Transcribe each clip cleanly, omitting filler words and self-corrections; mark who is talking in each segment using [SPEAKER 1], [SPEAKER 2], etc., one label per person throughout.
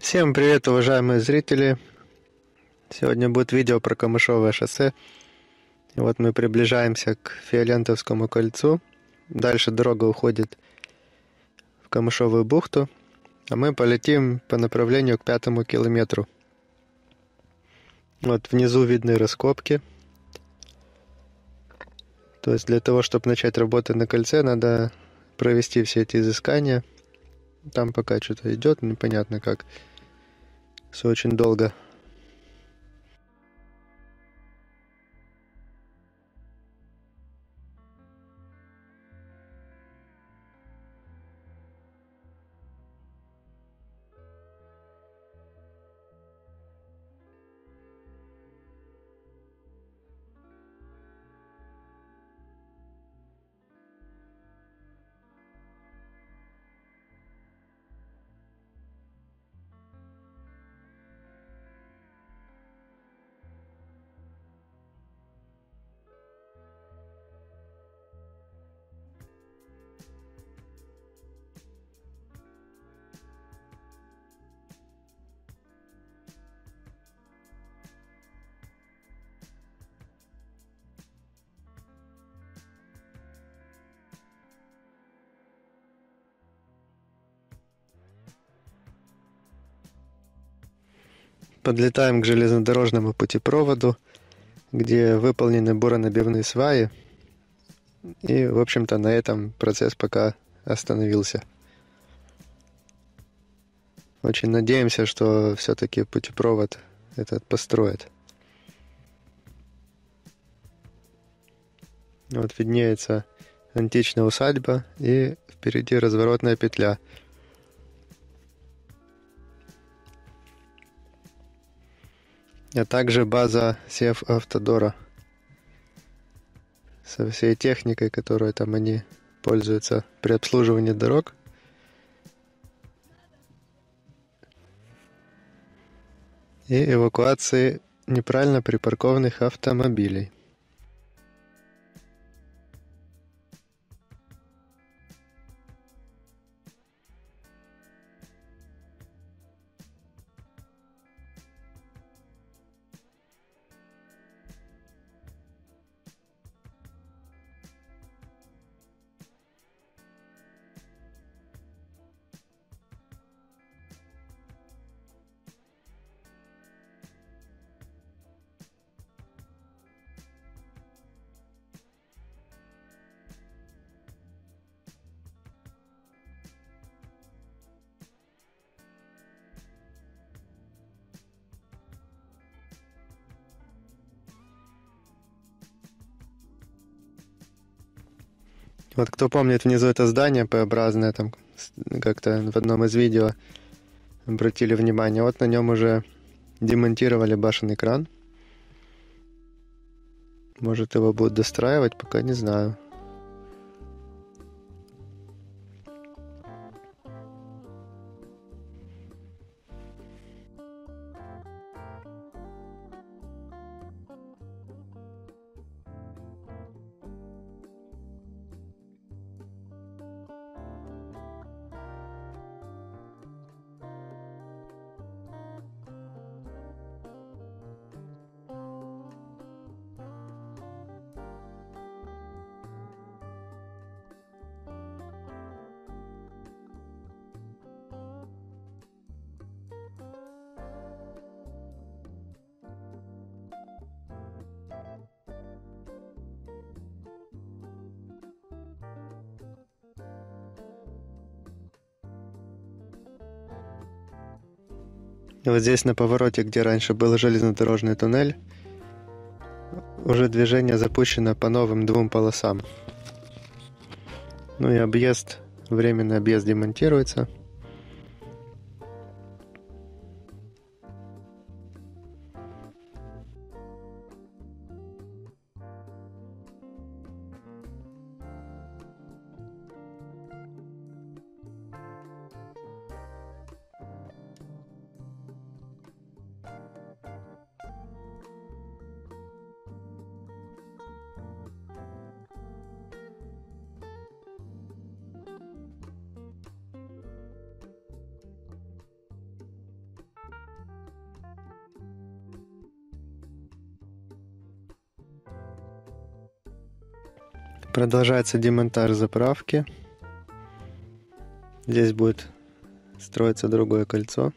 [SPEAKER 1] Всем привет, уважаемые зрители! Сегодня будет видео про Камышовое шоссе. И вот мы приближаемся к Фиолентовскому кольцу. Дальше дорога уходит в Камышовую бухту, а мы полетим по направлению к 5-му километру. Вот внизу видны раскопки. То есть для того, чтобы начать работы на кольце, надо провести все эти изыскания. Там пока что-то идет, непонятно как. Все очень долго. Подлетаем к железнодорожному путепроводу, где выполнены буронабивные сваи. И, в общем-то, на этом процесс пока остановился. Очень надеемся, что все-таки путепровод этот построят. Вот виднеется античная усадьба и впереди разворотная петля. А также база Севавтодора со всей техникой, которой там они пользуются при обслуживании дорог. И эвакуации неправильно припаркованных автомобилей. Вот кто помнит, внизу это здание П-образное, там как-то в одном из видео обратили внимание. Вот на нем уже демонтировали башенный кран. Может, его будут достраивать, пока не знаю. И вот здесь на повороте, где раньше был железнодорожный туннель, уже движение запущено по новым 2 полосам. Ну и объезд, временный объезд демонтируется. Продолжается демонтаж заправки. Здесь будет строиться другое кольцо.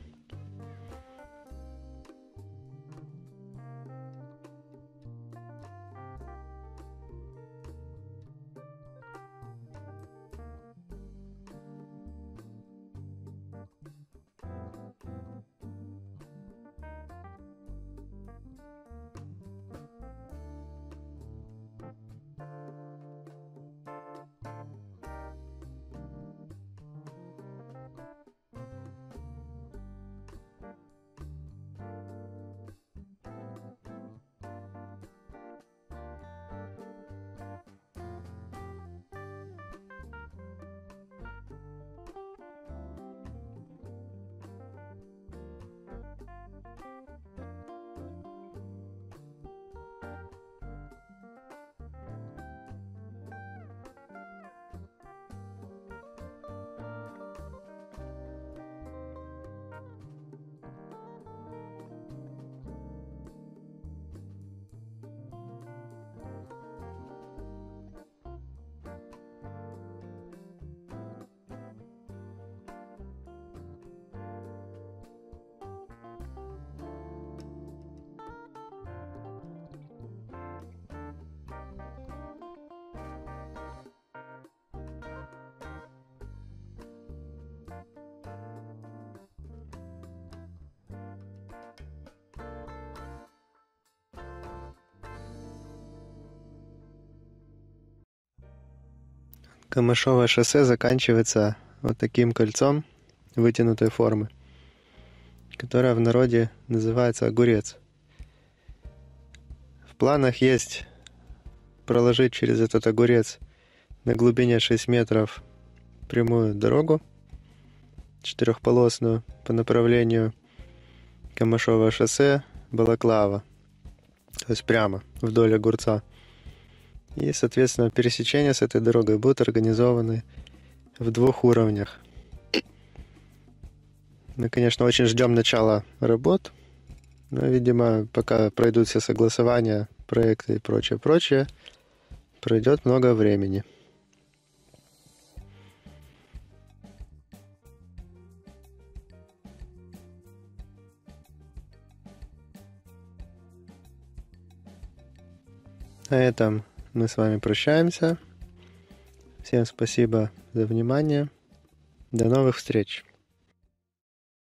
[SPEAKER 1] Камышовое шоссе заканчивается вот таким кольцом вытянутой формы, которое в народе называется огурец. В планах есть проложить через этот огурец на глубине 6 метров прямую дорогу, четырехполосную, по направлению Камышовое шоссе, Балаклава, то есть прямо вдоль огурца. И, соответственно, пересечения с этой дорогой будут организованы в 2 уровнях. Мы, конечно, очень ждем начала работ, но, видимо, пока пройдут все согласования, проекты и прочее, пройдет много времени. На этом мы с вами прощаемся. Всем спасибо за внимание. До новых встреч!